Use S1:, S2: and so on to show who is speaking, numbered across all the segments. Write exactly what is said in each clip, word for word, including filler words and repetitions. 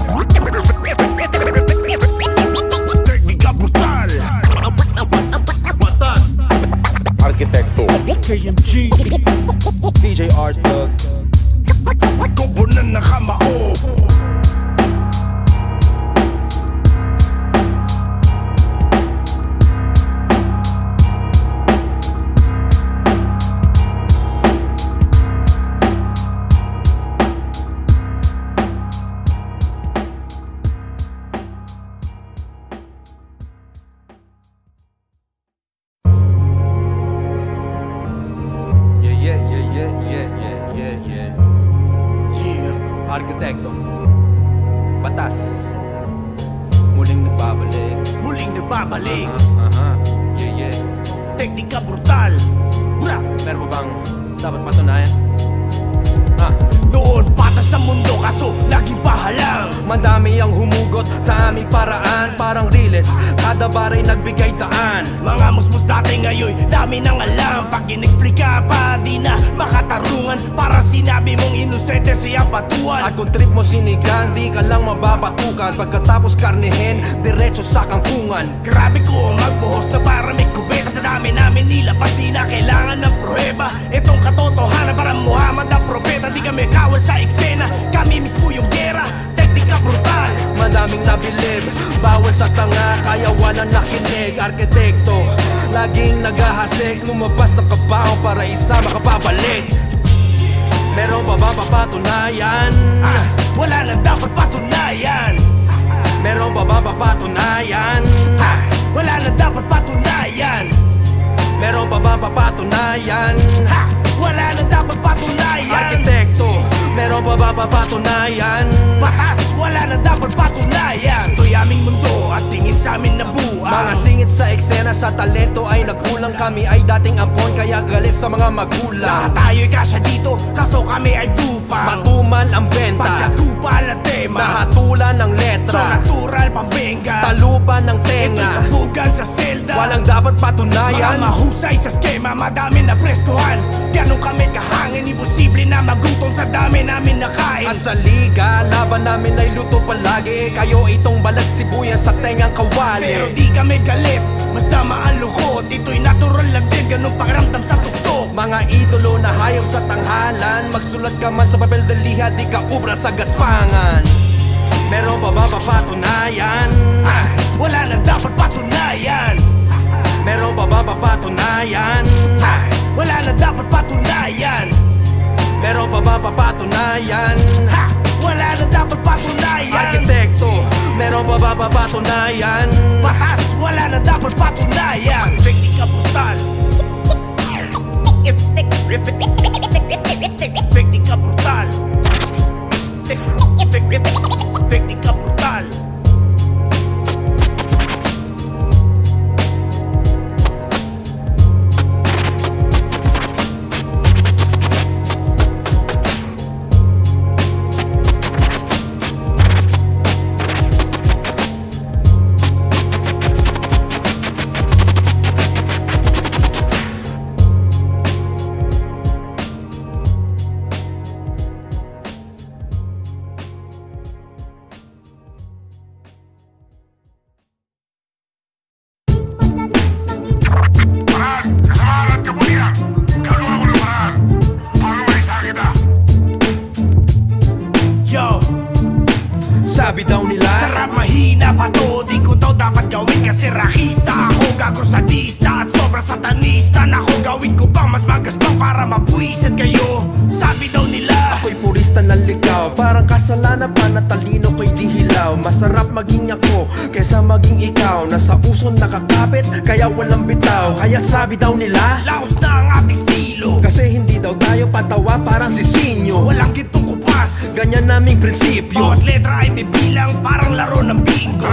S1: Teknika brutal.
S2: Batas.
S3: Arkitekto
S2: K M G
S3: D J Art Dog
S1: Tubo na nakamao.
S3: Arkitekto Batas Muling nagbabalik
S1: Muling nagbabalik.
S3: Aha, aha, yeah, yeah.
S1: Teknika brutal. Bra.
S3: Meron ba bang dapat patunayan? Ha?
S1: Noon patas sa mundo kaso laging pahalang.
S3: Madami ang humugot sa aming paraan. Parang riles, kada baray nagbigay taan.
S1: Mga musmus dati ngayon dami nang alam. Pag inexplika pa di na makatarungan. Para sinabi mong inosente siya patuan.
S3: At kung trip mo sinigang, di ka lang mababatukan. Pagkatapos karnihin, diretso sa kangkungan.
S1: Grabe ko magbuhos na para may kubeta. Sa dami namin nilabas di na kailangan ng prueba. Itong katotohanan para Muhammad ang propeta. Di kami kawal sa eksena, kami mismo yung gera. Teknika brutal.
S3: Madaming nabilib, bawal sa tanga, kaya walang nakinig. Arkitekto, laging naghahasik, lumabas ng kabaong para isa makapabalik. Meron pa ba papatunayan?
S1: Ah, wala na dapat patunayan.
S3: Meron pa ba papatunayan?
S1: Ah, wala na dapat patunayan.
S3: Meron pa ba papatunayan?
S1: Ha, wala na dapat patunayan.
S3: Arkitekto, meron pa ba papatunayan?
S1: Batas, wala na dapat patunayan. Ito'y aming mundo at tingin sa amin na buang.
S3: Mga singit sa eksena, sa talento ay nagkulang. Kami ay dating ampon, kaya galit sa mga magulang.
S1: Lahat tayo'y kasya dito, kaso kami ay dupang.
S3: Matumal ang benta,
S1: Pagkatupal ang tema,
S3: nahatulan ng
S1: so
S3: letra,
S1: natural pambenga.
S3: talupan ng tenga.
S1: Ito'y sabugan sa selda.
S3: Walang dapat
S1: Mga
S3: patunayan.
S1: mahusay sa skema, madami na preskohan. Ganon kami kahangin, imposible na magutom sa dami namin nakain.
S3: At sa liga, laban namin ay luto palagi. Kayo itong balat sibuyas sa tengang kawali.
S1: Pero di kami galit, mas tama ang lungkot. Ito'y natural lang din, ganun pakiramdam sa tuktok.
S3: Mga idolo na hayop sa tanghalan. Magsulat ka man sa papel de liha, di ka ubra sa gaspangan. Meron pa ba papatunayan?
S1: Ah, wala na dapat patunayan.
S3: Meron pa ba papatunayan?
S1: Ah, wala na dapat patunayan.
S3: Meron pa ba papatunayan?
S1: Ha, wala na dapat patunayan.
S3: Arkitekto, meron pa ba papatunayan?
S1: Batas, wala na dapat patunayan. Teknika brutal. Teknika brutal. Teknika brutal.
S3: Sabi daw nila,
S1: sarap mahina pa to, di ko daw dapat gawin kasi rahista. Ako gago sadista at sobra satanista. Nako gawin ko pang mas magaspang para mabuisit kayo. Sabi daw nila,
S3: ako'y purista ng ligaw. Parang kasalanan pa na talino ko'y di hilaw. Masarap maging ako kesa maging ikaw. Nasa uso nakakapit kaya walang bitaw. Kaya sabi daw nila,
S1: laos na ang ating estilo.
S3: kasi hindi daw tayo patawa parang si Sinyo.
S1: Walang gitong kupas,
S3: Ganyan naming prinsipyo.
S1: bawat letra ay bibilang parang laro ng bingo.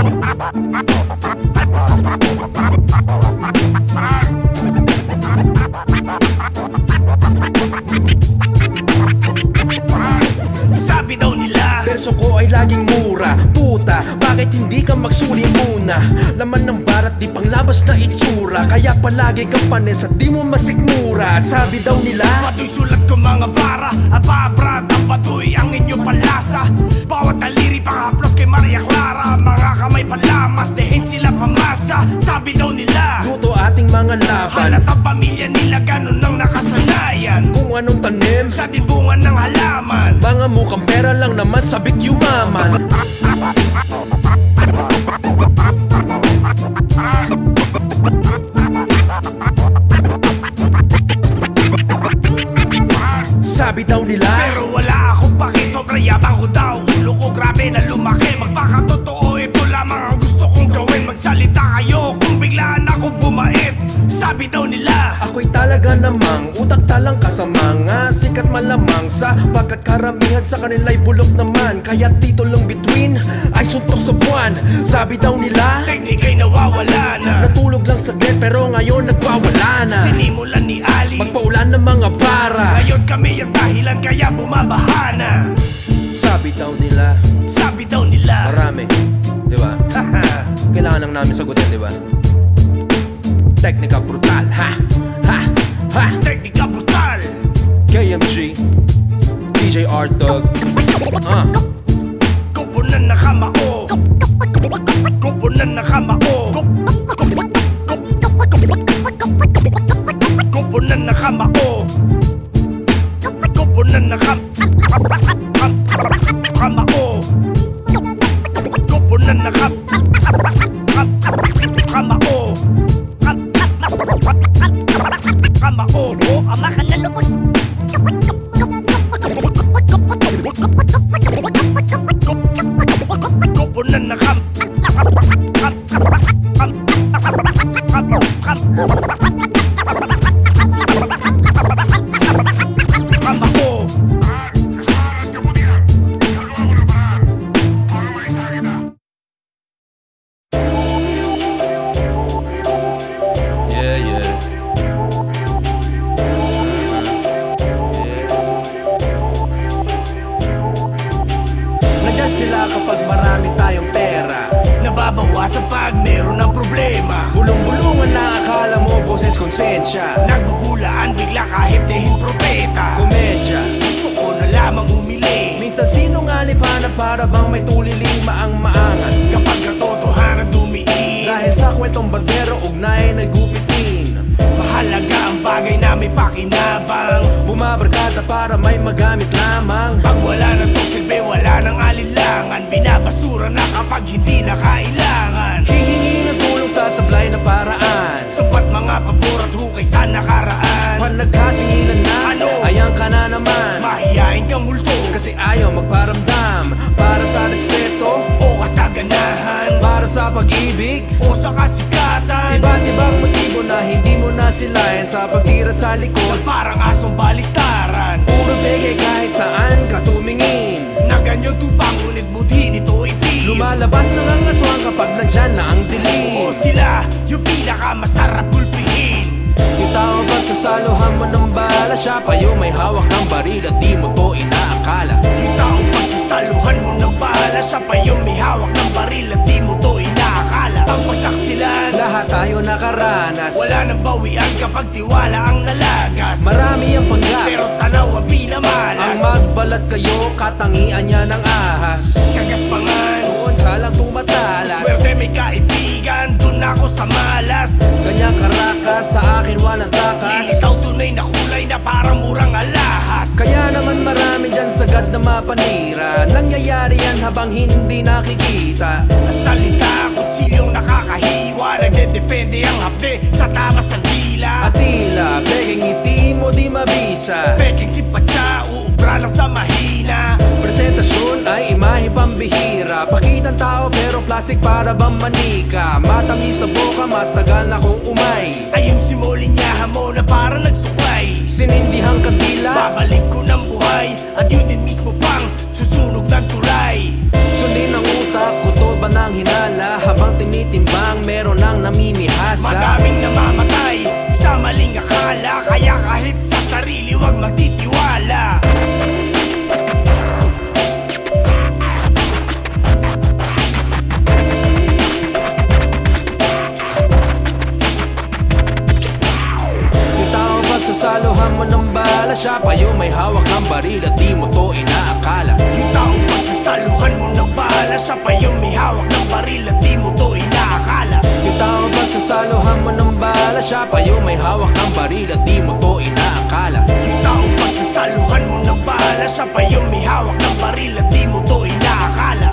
S1: Sabi daw nila,
S3: Verso ko ay laging mura. Puta, bakit hindi ka magsuli muna? Laman ng barat di panglabas na itsura. Kaya palagi kang panes at di mo masikmura. At sabi daw nila,
S1: pato'y sulat ko mga bara. Apabrad ang pato'y ang inyong palasa. Bawat aliri panghaplos kay Maria Clara, mga kamay palamas, dehin sila pamasa. Sabi daw nila,
S3: luto ating mga laban.
S1: halatang pamilya nila ganun ang nakasanayan.
S3: Kung anong tanim,
S1: sa tinbungan ng halaman,
S3: mga mukhang pera lang naman sabik yumaman. Sabi daw nila,
S1: pero wala akong paki, sobrang yabang ko daw. Ulo ko grabe na lumaki, magpakatotoo ito lamang ang gusto kong gawin. Magsalita kayo kung biglaan akong bumait. Sabi daw nila,
S3: ako'y talaga namang utak talang kasama nga sikat malamang sa pagkat karamihan sa kanila'y bulok naman. Kaya titulong between ay suntok sa buwan. Sabi daw nila,
S1: teknik ay nawawala na,
S3: natulog lang saglit pero ngayon nagwawala na.
S1: sinimulan ni Ali
S3: Magpaulan ng mga para,
S1: ngayon kami ang dahilan kaya bumabaha na.
S3: sabi daw nila,
S1: Sabi daw nila,
S3: marami, di ba? Kailangan lang namin sagutin, di ba? Teknika brutal, ha? Ha? Ha?
S1: teknika brutal.
S3: K M G, D J R-Dog, ah.
S1: Kupunan na kamao, kupunan na kamao, kupunan na kamao, kupunan na kam kamao, kupunan na kam kamao, kamao, ama ka na lukot. Kupunan na kam kamao.
S3: Yeah, yeah. Nandyan sila kapag marami tayong pera,
S1: Nababawasan pag meron ng problema,
S3: bulong-bulungan na akala mo boses konsensya.
S1: nagbubulaan bigla kahit dehin propeta.
S3: Komedya,
S1: Gusto ko na lamang umili,
S3: minsan sinungaling pa na para bang may tuliling maang-maangan.
S1: kapag katotohanan dumiin,
S3: Dahil sa kwentong barbero, ugnay nagupitin.
S1: mahalaga ang bagay na may pakinabang.
S3: Bumabarkada para may magamit lamang.
S1: Pag wala na to silbi, wala nang alinlangan. Binabasura na kapag hindi na kailangan.
S3: Hihingi ng tulong sa sablay na paraan.
S1: Sapat mga pabor at hukay sa nakaraan.
S3: Pag nagkasingilan na,
S1: Ano?
S3: ayan ka na naman.
S1: Mahihain kang multo,
S3: Kasi ayaw magparamdam para sa respeto,
S1: o kasaganahan,
S3: para sa pag-ibig.
S1: o sa kasikatan.
S3: Iba't ibang motibo na hindi mo nasilayan sa pagtira sa
S1: Na
S3: likod.
S1: parang asong baliktaran,
S3: Puro beke kahit saan ka tumingin.
S1: na ganyan tupang ngunit budhi nito itim.
S3: Lumalabas ng ang aswang kapag nandyan na ang
S1: O
S3: dilim.
S1: sila yung pinakamasarap gulpihin.
S3: Yung tao pagsasaluhan mo ng bala, siya pa yung may hawak ng baril at di mo to inaakala.
S1: Yung taong pagsasaluhan mo ng bala, siya pa yung may hawak ng baril at di mo to inaakala. Ang pagtaksilan,
S3: Lahat tayo nakaranas,
S1: wala nang bawian kapag tiwala ang nalagas.
S3: marami ang panggap,
S1: Pero tanaw ang
S3: ang
S1: pinamalas.
S3: magbalat kayo, katangian niya ng ahas.
S1: Kagaspangan,
S3: Doon ka lang tumatalas,
S1: swerte may kaibigan, dun ako sa malas.
S3: ganyan karakas, sa akin walang takas.
S1: Ikaw tunay na kulay na parang murang alahas.
S3: Kaya naman marami dyan sagad na mapanira. Nangyayari yan habang hindi nakikita.
S1: Ang salita, kutsilyong nakakahiwa, nagdedepende ang hapde sa tamas ng dila.
S3: At tila, peking ngiti mo di mabisa.
S1: Peking simpatya, uubra lang sa mahina.
S3: Presentasyon ay imahe pambihira. Pakitang tao pero plastic para bang manika. Matamis na boka, matagal na kong umay.
S1: Ayusin mo linyahan mo na parang nagsuklay.
S3: Sinindihang kandila,
S1: Babalik ko ng buhay, at yun din mismo pang susunog ng tulay.
S3: sundin ang utak, kuto ba ng hinala. Habang tinitimbang, meron nang namimihasa.
S1: Madaming namamatay sa maling akala, kaya kahit sa sarili wag magtitiwala.
S3: Yung tao pagsasaluhan mo ng bala, siya pa yung may hawak ng baril at di mo to inaakala.
S1: Yung taong pagsasaluhan mo ng bala, siya pa yung may hawak ng baril at di mo to inaakala.
S3: Yung taong pagsasaluhan mo ng bala, siya pa yung may hawak ng baril at di mo to inaakala.
S1: Yung taong pagsasaluhan mo ng bala, siya pa yung may hawak ng baril at di mo to inaakala.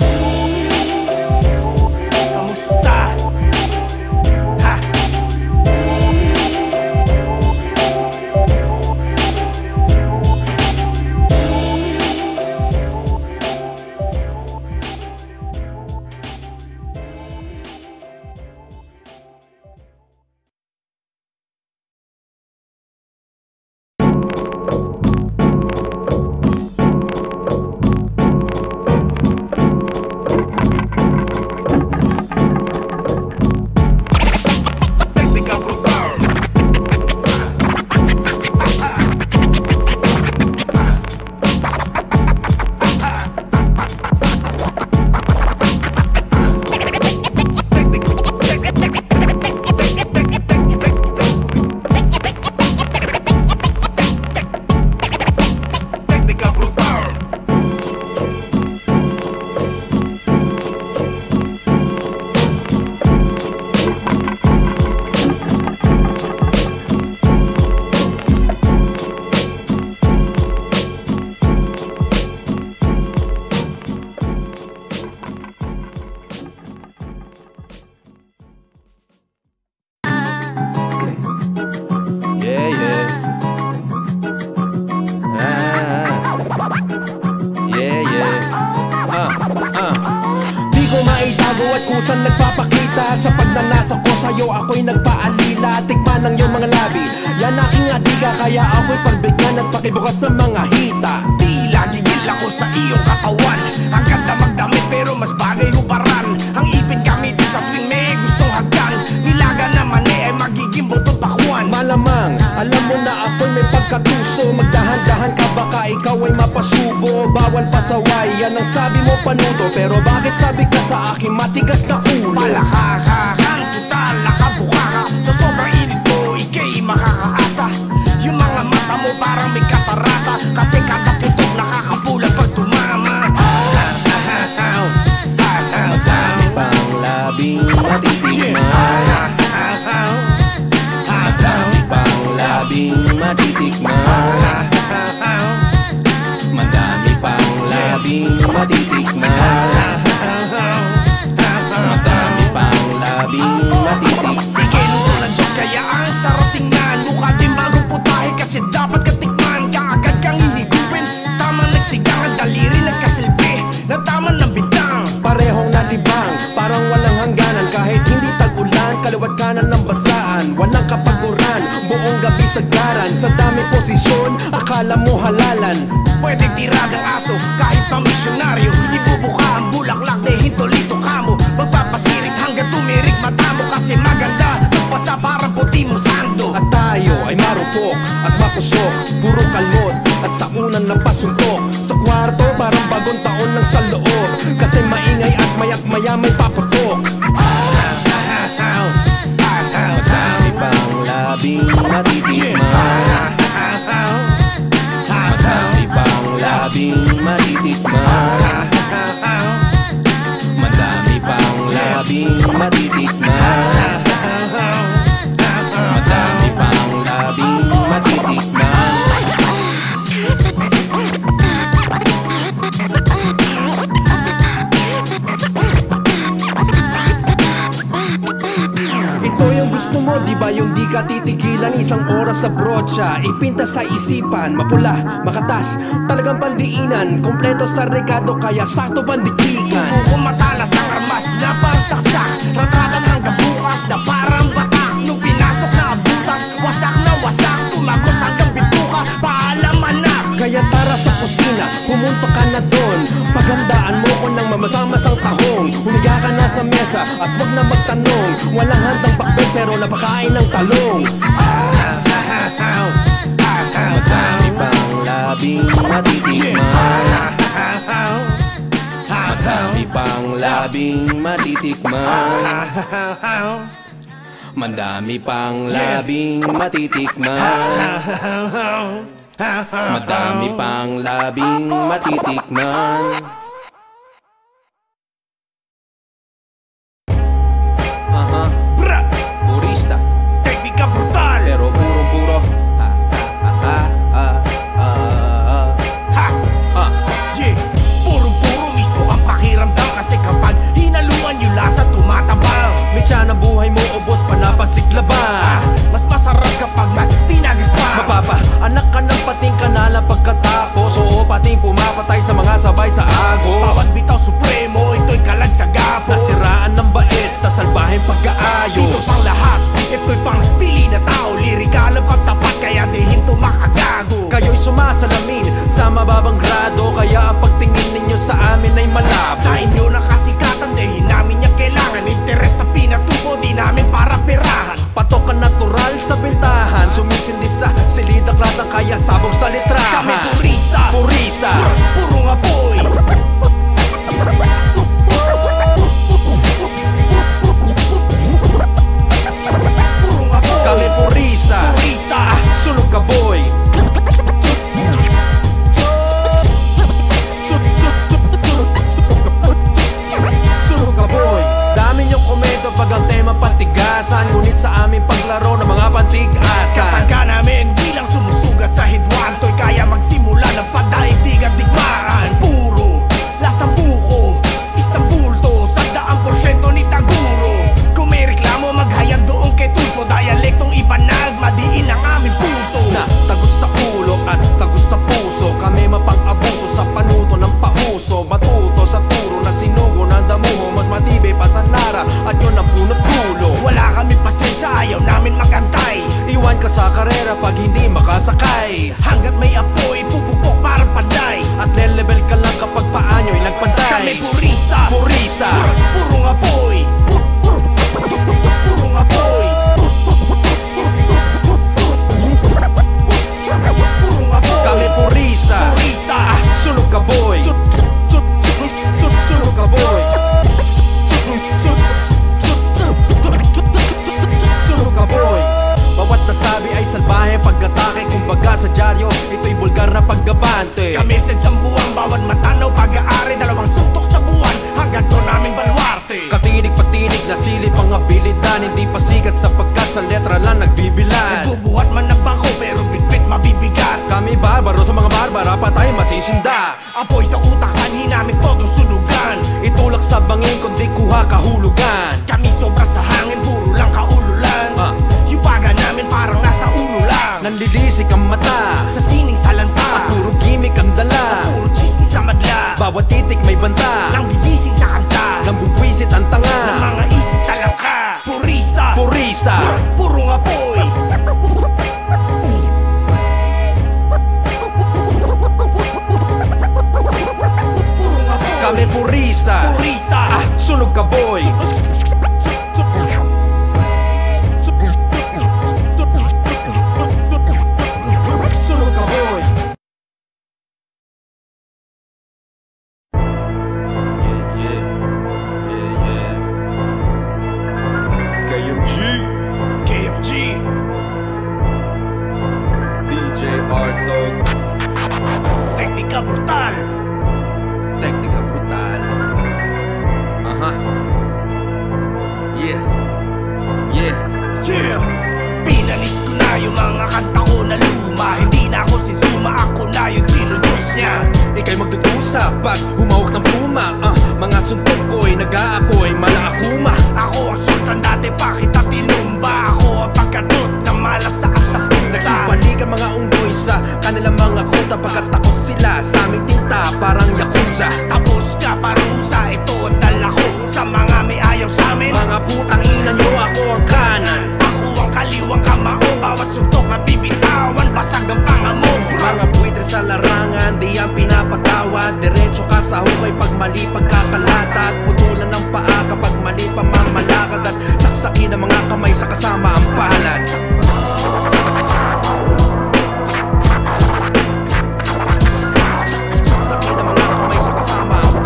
S1: Kamusta? Ha?
S3: Kusan nagpapakita sa pagnanasa ko sa'yo, ako'y nagpaalila. Tikman ng iyong mga labi, yan aking adiga, kaya ako'y pagbigyan at pakibukas ng mga hita.
S1: Tila gigil ako sa iyong katawan. Ang ganda magdamit pero mas bagay hubaran. Ang ipin gamitin sa tuwing may gustong hagdan. Nilaga naman eh ay magiging butong pakwan.
S3: Malamang, alam mo na ako'y may pagkatuso. Magdahan-dahan ka baka ikaw ay mapasubo. Bawal pasaway, yan ang sabi mo panuto. Pero bakit sabi ka sa akin matigas na ulo?
S1: Palakakahan, total nakabuka ka. Sa sobrang init mo, ika'y makakaasa. Yung mga mata mo parang may katarata, kasi kada putok nakakapulag pag tumama.
S3: Madami pang labing matitikman. Madami pang labing matitikman. Madami pang labing matitikman. Madami pang labing matitikman.
S1: Di kay luto ng Diyos kaya ang sarap tingnan. Mukha din bagong putahe kasi dapat katikman. Kaagad kang hihigupin, tama nagsigang ang daliri nagkasilbi na tama ng bintang.
S3: Parehong nalibang, parang walang hangganan. Kahit hindi tag-ulan, kaliwat kanan ng basaan. Walang kapaguran, buong gabi sagaran. Sa dami posisyon, akala mo halalan.
S1: Pwede tiradang aso, kahit pa misyonaryo. Ibubuka ang bulaklak, de hintolito kamo. Magpapasirit hanggang tumirik mata mo, kasi maganda, magpasa parang puti mo sando.
S3: At tayo ay marupok at makusok, puro kalmot at sa unan ng pasuntok. Sa kwarto parang bagong taon lang sa loob, kasi maingay at mayak maya may paputok. Madami pang labing matitikman. Madami pang labing matitikman. Madami pang labing matitikman. Madami pang labing matitikman. Ito yung gusto mo, di ba yung di ka titigilan? Isang oras sa brotsa, ipinta sa isipan. Mapula, makatas, talagang pandiinan. Kompleto sa regado, kaya sakto pandikikan.
S1: Kung matalas ang armas na pansaksak, ratratan hanggang bukas na parang batak. Nung pinasok na ang butas, wasak na wasak, tumagos hanggang bituka. Paalam anak.
S3: Kaya tara sa kusina, pumunta ka na doon. Paghandaan mo ko ng mamasamasang tahong. Humiga ka na sa mesa at wag na magtanong. Walang handang bakbet pero napakain ng talong. Madami pang labing matitikman. Madami pang labing matitikman. Madami pang labing matitikman. Madami pang labing matitikman. kalikasan, ngunit sa aming paglaro ng mga pantig-asa.
S1: Kataga namin bilang sumusugat sa hidwaan, to'y kaya magsimula ng padaigdig at digmaan. Puro lasang buko, isang bulto, sa daang porsyento ni Taguro. Kung may reklamo maghayag doon kay Tulfo, dialektong ibanag, madiin ang aming punto.
S3: Na tagos sa ulo at tagos sa puso, kami mapang-abuso sa panuto ng pauso. Matuto sa turo na sinugo ng damuho, mas matibay pa sa nara at yun ang punot dulo.
S1: Wala kami pasensya, ayaw namin magantay.
S3: Iwan ka sa karera pag hindi makasakay.
S1: Hanggat may apoy, pupupok parang panday.
S3: At le-level ka lang kapag paanyo'y nagpantay.
S1: Kami purista,
S3: Purista,
S1: purong apoy, purong apoy, purong apoy.
S3: kami purista,
S1: Purista,
S3: ah, sulog ka boy,
S1: Sul- sul- sul- sul- sul-
S3: sulog ka boy, sulog ka boy. Bawat nasabi ay salbahe pag-atake, kumbaga sa dyaryo, ito'y bulgar na paggabante.
S1: Kami sa jambuang bawat matanaw pag-aari, dalawang suntok sa buwan hanggang doon namin baluarte.
S3: Katinig patinig na silip ang abilidad, hindi pa sikat sapagkat sa letra lang nagbibilad.
S1: Nagbubuhat man ng bangko pero bitbit mabibigat.
S3: Kami barbaro sa mga barbara, patay masisinda.
S1: Apoy sa utak, sanhi namin todo sunugan.
S3: Itulak sa bangin kundi kuha kahulugan.
S1: Kami sobra sa hangin, puro lang kaululan.
S3: Ah.
S1: Yung baga namin parang nasa ulo lang.
S3: Nanlilisik ang mata
S1: Sa sining salanta,
S3: at puro gimmick ang dala.
S1: puro chismis sa madla.
S3: Bawat titik may banta,
S1: Nang gigising sa kanta,
S3: nang bubwisit ang
S1: ng
S3: tanga.
S1: mga isip talangka. Purista,
S3: Purista,
S1: purong apoy. Purong apoy.
S3: kami purista,
S1: Purista,
S3: ah, sunog ka boy. Sunog ka boy. Yeah, yeah, yeah, yeah. K M G,
S1: K M G,
S3: D J Artog,
S1: teknika brutal.
S3: teknika brutal. Aha. Yeah, yeah.
S1: Yeah! Pinalis ko na yung mga kanta ko na luma. Hindi na ako si Zuma, ako na yung Gino Diyos niya.
S3: Ika'y magdudusa pag humawak ng puma. uh, Mga suntok ko'y nag-aapoy, malaakuma.
S1: Ako ang sultan dati, pa kita tinumba. Ako ang pagkatot ng malas sa asta puta.
S3: Nagsibalikan mga unggoy sa kanilang mga kuta, pagkatakot sila sa aming tinta parang yakuza.
S1: Tapos ka parusa, ito ang dala ko sa mga may ayaw sa amin.
S3: Mga putang ina nyo, ako ang kanan.
S1: Ako ang kaliwang kamao, bawat suntok na bibitawan, basag ang pangamo.
S3: Mga buwitre sa larangan, di ang pinapatawad. Diretso ka sa hukay pag mali pagkakalatag. Putulan ng paa kapag mali pamamalakad. At saksakin ang mga kamay sa kasama ang palad. Saksakin ang mga kamay sa kasama ang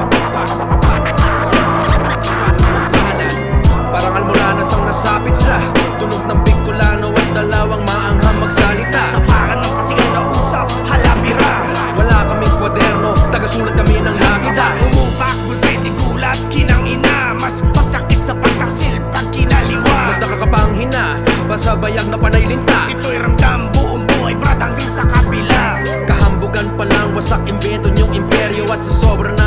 S3: palad. Parang almoranas ang nasapit sa tunog ng Bicolano at dalawang maanghang magsalita.
S1: Sapakan ng pasigaw na usap, halabira.
S3: Wala kaming kwaderno, tagasulat kami ng lapida.
S1: Umupak, gulpete, gulat, kinang ina. Mas masakit sa pagtaksil pag kinaliwa.
S3: Mas nakakapanghina, pasabayag na panay linta.
S1: Ito'y ramdam, buong buhay, brad, hanggang sa kabila.
S3: Kahambugan pa lang, wasak imbento niyong imperyo. At sa sobrang